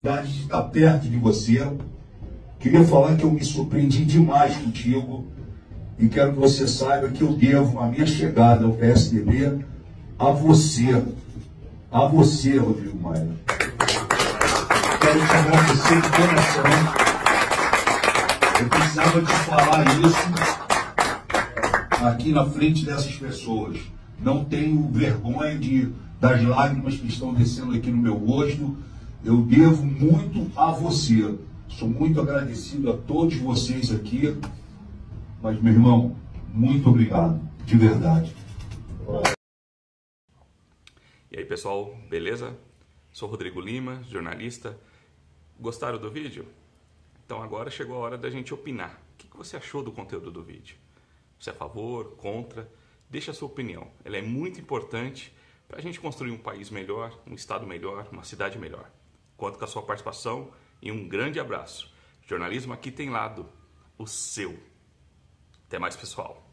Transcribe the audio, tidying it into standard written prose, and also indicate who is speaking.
Speaker 1: felicidade de estar perto de você. Queria falar que eu me surpreendi demais contigo e quero que você saiba que eu devo a minha chegada ao PSDB a você, Rodrigo Maia. Quero te agradecer de coração. Eu precisava te falar isso aqui na frente dessas pessoas. Não tenho vergonha das lágrimas que estão descendo aqui no meu rosto. Eu devo muito a você. Sou muito agradecido a todos vocês aqui. Mas, meu irmão, muito obrigado. De verdade.
Speaker 2: E aí, pessoal, beleza? Sou Rodrigo Lima, jornalista. Gostaram do vídeo? Então agora chegou a hora da gente opinar. O que você achou do conteúdo do vídeo? Você é a favor? Contra? Deixa a sua opinião. Ela é muito importante para a gente construir um país melhor, um estado melhor, uma cidade melhor. Conto com a sua participação e um grande abraço. Jornalismo aqui tem lado, o seu. Até mais, pessoal.